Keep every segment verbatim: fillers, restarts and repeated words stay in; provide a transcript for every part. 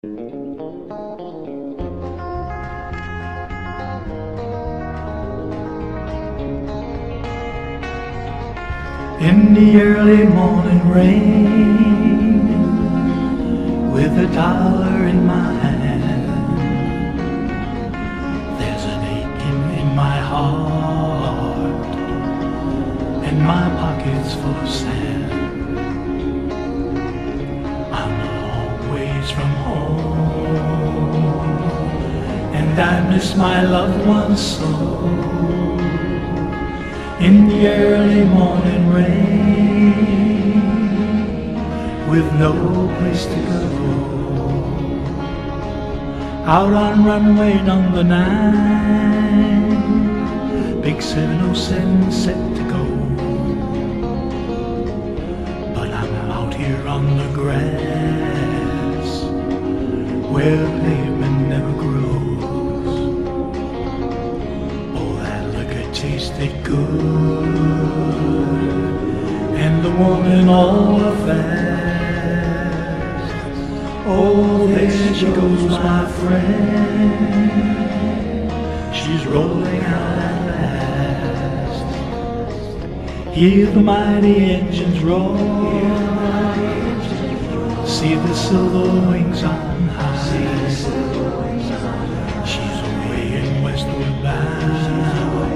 In the early morning rain, with a dollar in my hand, there's an aching in my heart, and my pocket's full of sand. I'm a long ways from home, and I miss my loved ones so. In the early morning rain, with no place to go, out on runway number nine, big seven oh seven set to go. But I'm out here on the grass, where the pavement never grows. Tasted good, and the woman all fast. Oh, there she goes, my friend. She's rolling out at last. Hear the mighty engines roar, see the silver wings on high. She's away in westward bound,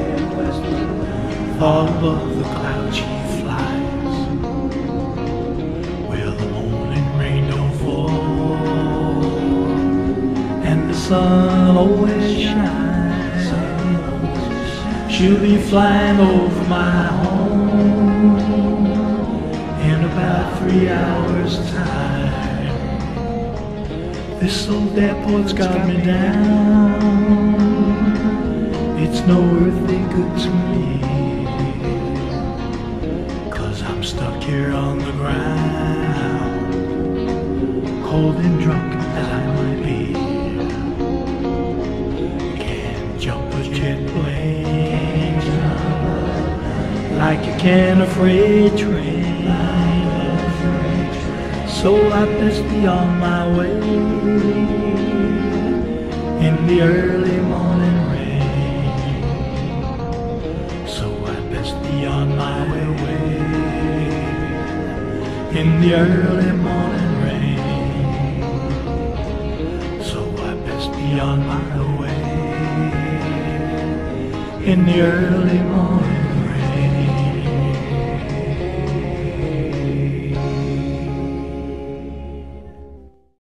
far above the clouds she flies, where the morning rain don't fall, and the sun always shines. She'll be flying over my home in about three hours time. This old airport's got me down, it's no earthly good to me. I'm stuck here on the ground, cold and drunk as I might be. Can't jump a jet plane like you can a freight train, so I best be on my way in the early morning rain. So I best be on my way in the early morning rain. So I best be on my way in the early morning